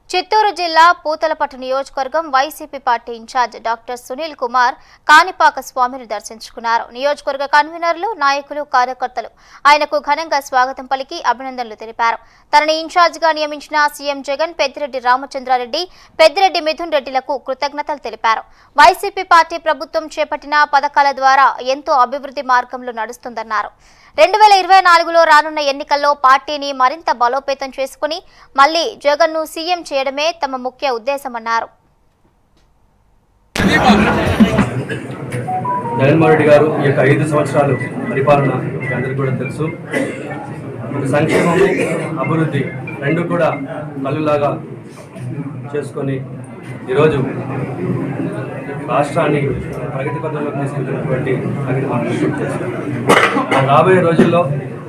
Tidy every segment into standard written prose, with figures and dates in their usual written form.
చిత్తూరు జిల్లా పూతలపట్టు నియోజకవర్గం YCP party incharge doctor Sunil Kumar కాణిపాక స్వామిని దర్శించుకున్నారు. నియోజకవర్గ కన్వీనర్లు, నాయకులు, కార్యకర్తలు ఆయనకు ఘనంగా స్వాగతం పలికి అభినందనలు తెలిపారు. తనని ఇన్ఛార్జిగా నియమించిన సీఎం జగన్, పెద్దిరెడ్డి రామచంద్రారెడ్డి, పెద్దిరెడ్డి మిథున్ రెడ్డిలకు కృతజ్ఞతలు తెలిపారు. వైసీపీ పార్టీ ప్రభుత్వం చేపట్టిన పథకాల ద్వారా ఎంతో అభివృద్ధి మార్గంలో నడుస్తుందన్నారు. 2024లో రానున్న ఎన్నికల్లో పార్టీని మరింత బలోపేతం చేసుకుని మళ్లీ జగన్ను సీఎం చేయడమే తమ ముఖ్య ఉద్దేశమన్నారు. జగన్మోహన్ రెడ్డి గారు ఈ యొక్క 5 సంవత్సరాలు పరిపాలన అందరికీ కూడా తెలుసు. సంక్షేమము, అభివృద్ధి రెండు కూడా కళ్ళులాగా చేసుకొని ఈరోజు రాష్ట్రాన్ని ప్రగతి పథంలో తీసుకెళ్తున్నటువంటి ప్రగతి మార్గం చేస్తారు. రాబోయే రోజుల్లో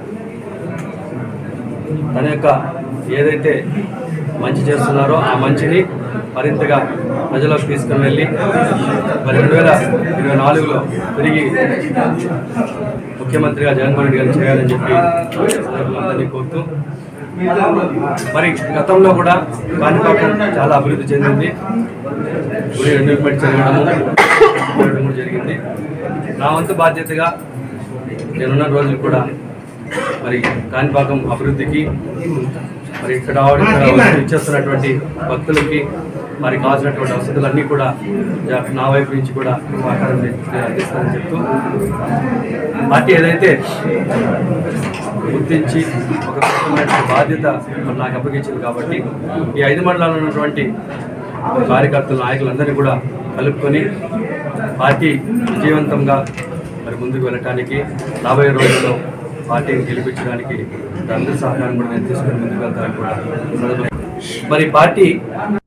తన యొక్క ఏదైతే మంచి చేస్తున్నారో ఆ మంచిని మరింతగా ప్రజలకు తీసుకుని వెళ్ళి మరి 2024లో తిరిగి ముఖ్యమంత్రిగా జగన్మోహన్ రెడ్డి గారు చేయాలని చెప్పి అందరినీ కోరుతూ, మరి గతంలో కూడా కాణిపాకం చాలా అభివృద్ధి చెందింది. గుడి రెన్యూమెంట్ జరగడం జరిగింది. నా వంతు బాధ్యతగా నేనున్న రోజులు కూడా మరి కాణిపాకం అభివృద్ధికి, మరి ఇక్కడ ఇచ్చేస్తున్నటువంటి భక్తులకి మరి కావాల్సినటువంటి వసతులన్నీ కూడా నా వైపు నుంచి కూడా సహకారం అందిస్తానని చెప్తూ, పార్టీ ఏదైతే గుర్తించి ఒక బాధ్యత నాకు అప్పగించింది కాబట్టి ఈ 5 మండలాల్లో ఉన్నటువంటి కార్యకర్తలు, నాయకులందరినీ కూడా కలుపుకొని పార్టీ విజయవంతంగా మరి ముందుకు వెళ్ళటానికి, రాబోయే రోజుల్లో పార్టీని గెలిపించడానికి అందరి సహకారం కూడా నేను తీసుకుని ముందుకు వెళ్తానని కూడా మరి పార్టీ